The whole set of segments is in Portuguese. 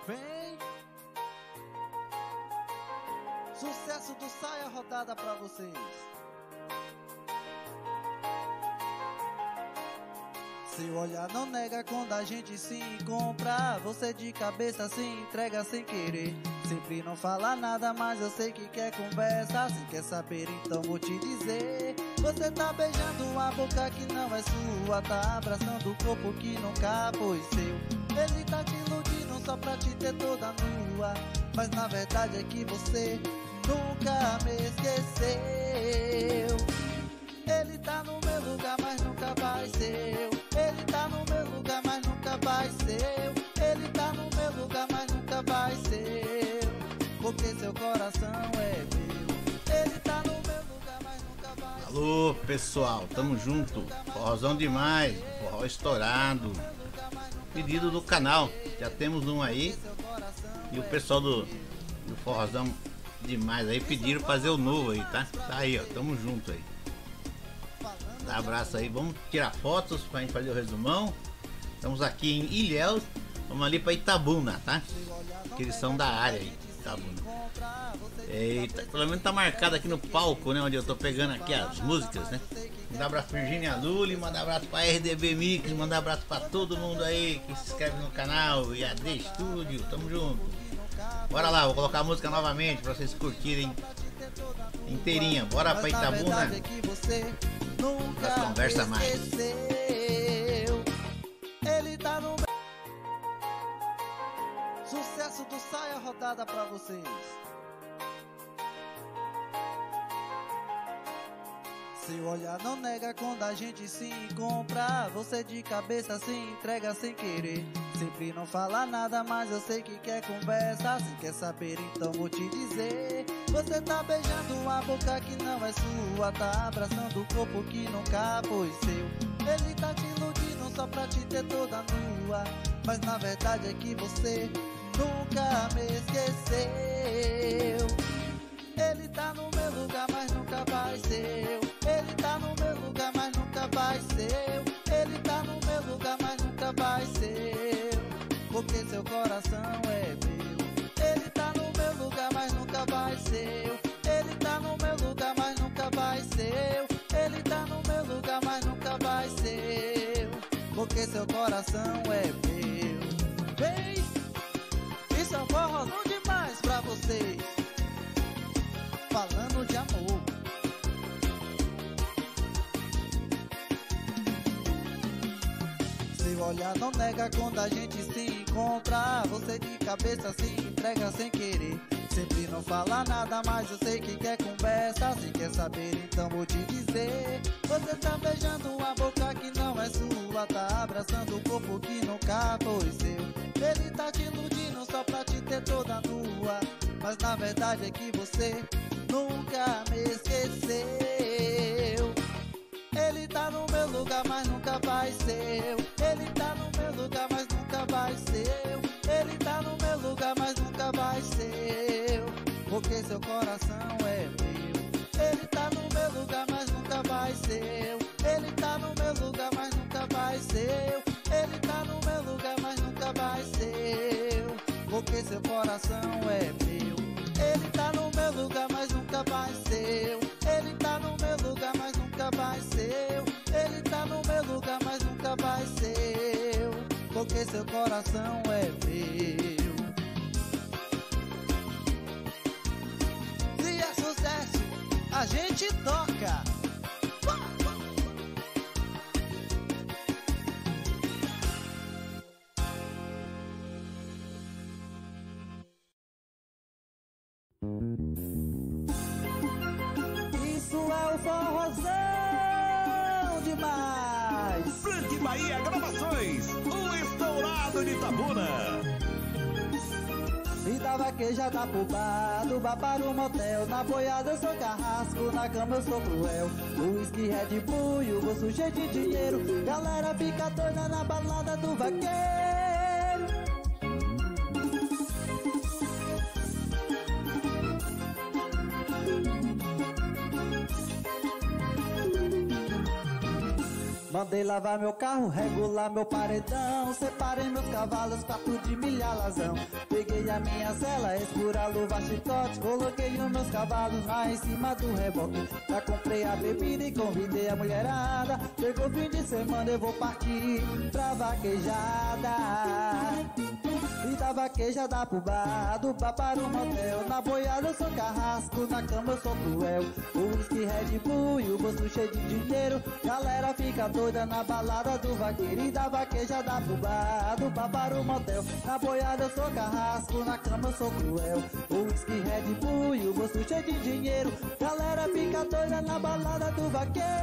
Vem! Sucesso do Saia Rodada pra vocês. Seu olhar não nega quando a gente se encontra. Você de cabeça se entrega sem querer. Sempre não fala nada, mas eu sei que quer conversa. Se quer saber, então vou te dizer. Você tá beijando a boca que não é sua. Tá abraçando o corpo que nunca foi seu. Ele tá te iludindo só pra te ter toda nua. Mas na verdade é que você nunca me esqueceu. Ele tá no meu lugar, mas nunca vai ser eu. Ele tá no meu lugar, mas nunca vai ser eu. Ele tá no meu lugar, mas nunca vai ser eu. Porque seu coração é meu. Ele tá no meu lugar, mas nunca vai ser eu. Alô, pessoal, tamo junto. Forrozão demais, forró estourado. Pedido do canal, já temos um aí. E o pessoal do Forrozão demais aí pediram fazer o novo aí, tá? Tá aí, ó, tamo junto aí. Dá abraço aí, vamos tirar fotos pra gente fazer o resumão. Estamos aqui em Ilhéus, vamos ali pra Itabuna, tá? Que eles são da área aí, Itabuna. Eita, pelo menos tá marcado aqui no palco, né? Onde eu tô pegando aqui as músicas, né? Mandar abraço pra Virginia Lully, mandar abraço pra RDB Mix, mandar abraço pra todo mundo aí que se inscreve no canal e AD Studio, tamo junto. Bora lá, vou colocar a música novamente pra vocês curtirem inteirinha. Bora pra Itabuna. Nós conversa mais. Ele tá no sucesso do Saia Rodada pra vocês. Seu olhar não nega quando a gente se encontra. Você de cabeça se entrega sem querer. Sempre não fala nada, mas eu sei que quer conversa. Se quer saber, então vou te dizer. Você tá beijando a boca que não é sua. Tá abraçando o corpo que nunca foi seu. Ele tá te iludindo só pra te ter toda nua. Mas na verdade é que você nunca me esqueceu. Ele tá no meu lugar, mas nunca vai ser eu. Ele tá no meu lugar, mas nunca vai ser eu. Ele tá no meu lugar, mas nunca vai ser eu. Porque seu coração é meu. Ele tá no meu lugar, mas nunca vai ser eu. Ele tá no meu lugar, mas nunca vai ser eu. Ele tá no meu lugar, mas nunca vai ser eu. Porque seu coração é meu. Vem! Isso é um forrozão demais pra vocês. Falando de amor. Seu olhar não nega quando a gente se encontra. Você de cabeça se entrega sem querer. Sempre não fala nada, mas eu sei que quer conversa. Se quer saber, então vou te dizer. Você tá beijando a boca que não é sua. Tá abraçando o corpo que nunca foi seu. Ele tá te iludindo só pra te ter toda nua. Mas na verdade é que você nunca me esqueceu. Ele tá no meu lugar, mas nunca vai ser eu. Ele tá no meu lugar, mas nunca vai ser eu. Ele tá no meu lugar, mas nunca vai ser eu. Porque seu coração é meu. Ele tá no meu lugar, mas nunca vai ser eu. Ele tá no meu lugar, mas nunca vai ser eu. Ele tá no meu lugar, mas nunca vai ser eu. Porque seu coração é meu. Ele tá no meu lugar, mas nunca vai ser eu. Ele tá no meu lugar, mas nunca vai ser eu. Ele tá no meu lugar, mas nunca vai ser eu. Porque seu coração é meu. Se é sucesso, a gente toca. Isso é o forrozão demais. Frank Bahia Gravações, o estourado de Itabuna. Vida vaquejada pro bar, do bar para o motel. Na boiada eu sou carrasco, na cama eu sou cruel. O whisky Red Bull e o gosto cheio de dinheiro. Galera fica doida na balada do vaqueiro. Mandei lavar meu carro, regular meu paredão. Separei meus cavalos, 4 de milha alazão. Peguei a minha cela, escura, luva, chicote. Coloquei os meus cavalos lá em cima do reboque. Já comprei a bebida e convidei a mulherada. Chegou fim de semana, eu vou partir pra vaquejada. E da vaquejada pro bar, do bar para o motel. Na boiada eu sou carrasco, na cama eu sou cruel. O whisky, Red Bull e o bolso cheio de dinheiro. Galera fica doida na balada do vaqueiro. E da vaquejada pro bar, do bar para o motel. Na boiada eu sou carrasco, na cama eu sou cruel. O whisky, Red Bull e o bolso cheio de dinheiro. Galera fica doida na balada do vaqueiro.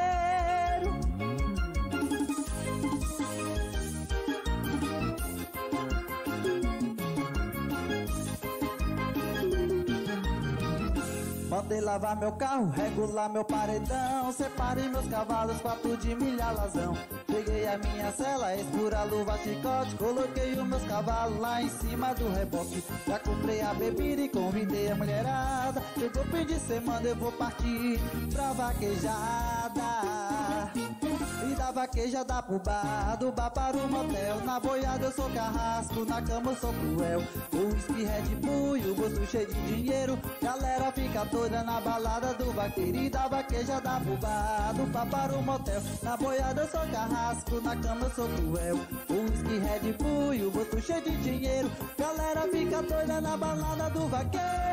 Mandei lavar meu carro, regular meu paredão. Separei meus cavalos, 4 de milha alazão. Peguei a minha cela, escura, luva, chicote. Coloquei os meus cavalos lá em cima do reboque. Já comprei a bebida e convidei a mulherada. Chegou fim de semana, eu vou partir pra vaquejada. E da vaquejada pro bar, do bar para o motel. Na boiada eu sou carrasco, na cama eu sou cruel. O whisky, Red Bull e o bolso cheio de dinheiro. Galera fica doida na balada do vaqueiro. E da vaquejada pro bar, do bar para o motel. Na boiada eu sou carrasco, na cama eu sou cruel. O whisky, Red Bull e o bolso cheio de dinheiro. Galera fica doida na balada do vaqueiro.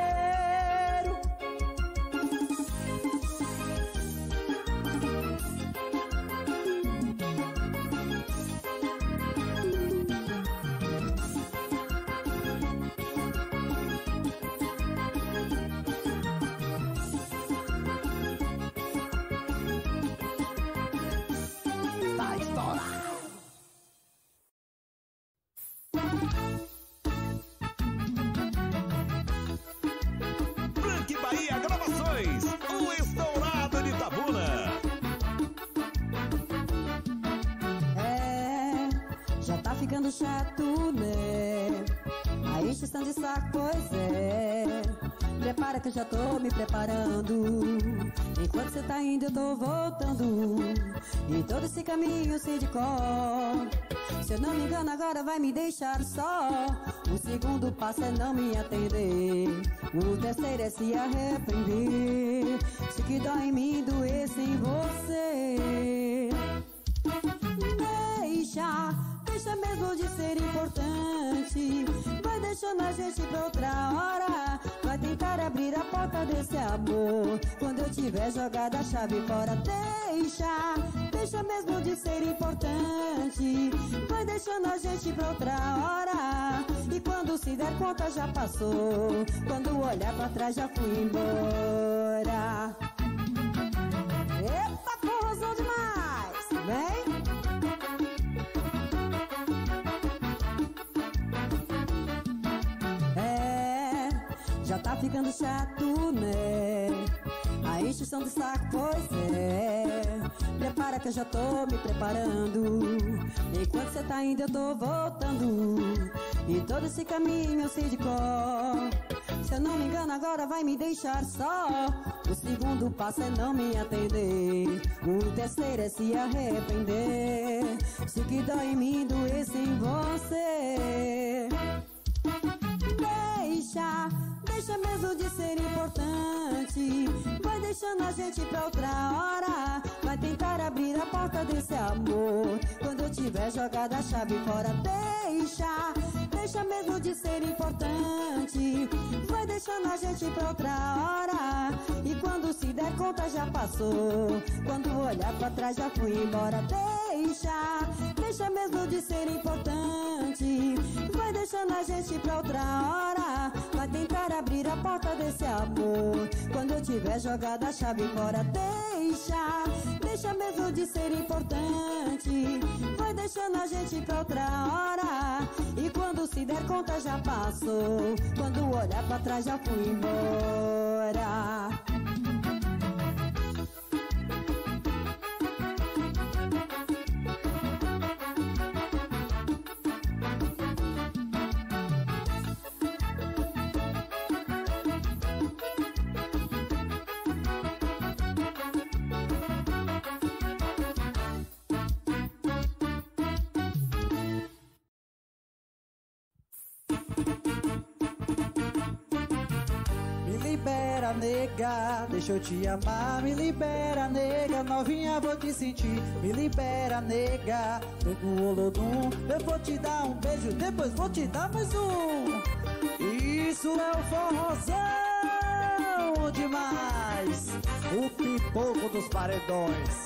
Frank Bahia Gravações, o estourado de Itabuna. Já tá ficando chato, né? A encheção de saco, pois é. Prepara que eu já tô me preparando. Enquanto você tá indo, eu tô voltando. E todo esse caminho eu sei de cor. Se eu não me engano, agora vai me deixar só. O segundo passo é não me atender. O terceiro é se arrepender. Se que dói em mim, doesse em você. Deixa mesmo de ser importante. Vai deixando a gente pra outra hora. Vai tentar abrir a porta desse amor quando eu tiver jogado a chave fora. Deixa mesmo de ser importante. Vai deixando a gente pra outra hora. E quando se der conta já passou. Quando olhar pra trás já fui embora. Eita, corrosão demais! Vem! Já tá ficando chato, né? A encheção de saco, pois é. Prepara que eu já tô me preparando. Enquanto você tá indo, eu tô voltando. E todo esse caminho eu sei de cor. Se eu não me engano, agora vai me deixar só. O segundo passo é não me atender. O terceiro é se arrepender. Se que dói em mim, doesse em você. Deixa mesmo de ser importante. Vai deixando a gente pra outra hora. Vai tentar abrir a porta desse amor quando eu tiver jogado a chave fora. Deixa mesmo de ser importante. Vai deixando a gente pra outra hora. E quando se der conta já passou. Quando olhar pra trás já fui embora. Deixa mesmo de ser importante. Vai deixando a gente pra outra hora. Vai tentar abrir a porta desse amor quando eu tiver jogado a chave fora. Deixa mesmo de ser importante. Vai deixando a gente pra outra hora. E quando se der conta já passou. Quando olhar pra trás já fui embora. libera, nega. Deixa eu te amar, me libera, nega. Novinha, vou te sentir, me libera, nega. Vem com o Olodum, eu vou te dar um beijo, depois vou te dar mais um. Isso é o forrozão demais, o pipoco dos paredões.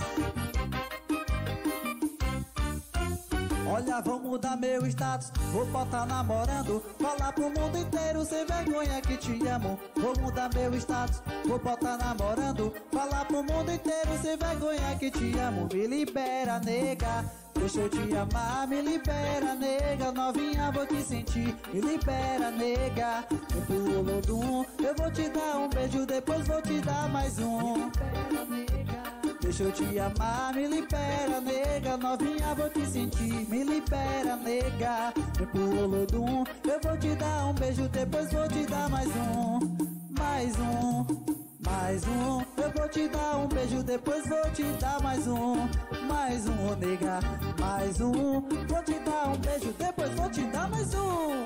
Olha, vou mudar meu status, vou botar namorando, falar pro mundo inteiro sem vergonha que te amo. Vou mudar meu status, vou botar namorando, falar pro mundo inteiro sem vergonha que te amo. Me libera, nega, deixa eu te amar, me libera, nega. Novinha, vou te sentir, me libera, nega. Vem pro Olodum, eu vou te dar um beijo, depois vou te dar mais um. Deixa eu te amar, me libera, nega. Novinha, vou te sentir, me libera, nega. Vem pro Olodum, eu vou te dar um beijo, depois vou te dar mais um. Mais um, mais um. Eu vou te dar um beijo, depois vou te dar mais um. Mais um, nega, mais um. Vou te dar um beijo, depois vou te dar mais um.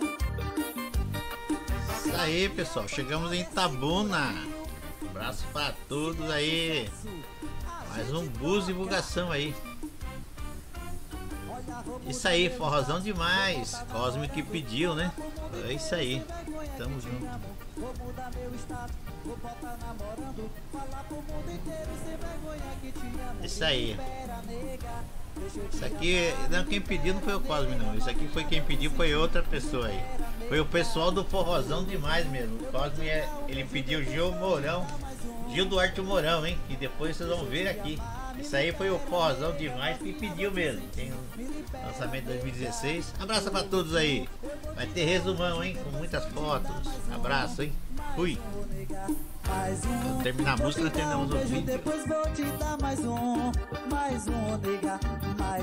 Isso aí, pessoal, chegamos em Itabuna. Abraço pra todos aí. Mais um bus divulgação aí. Isso aí, forrozão demais. Cosme que pediu, né? É isso aí. Tamo junto. Isso aí. Isso aqui, não, quem pediu não foi o Cosme não. Isso aqui foi quem pediu, foi outra pessoa aí. Foi o pessoal do forrozão demais mesmo. O Cosme, ele pediu Gil Mourão. Gil Duarte Mourão, hein? Que depois vocês vão ver aqui. Isso aí foi o forrozão demais que pediu mesmo. Tem o lançamento 2016. Abraço pra todos aí. Vai ter resumão, hein? Com muitas fotos. Abraço, hein? Fui. Quando terminar a música, nós terminamos o vídeo. Depois vou te dar mais um, nega.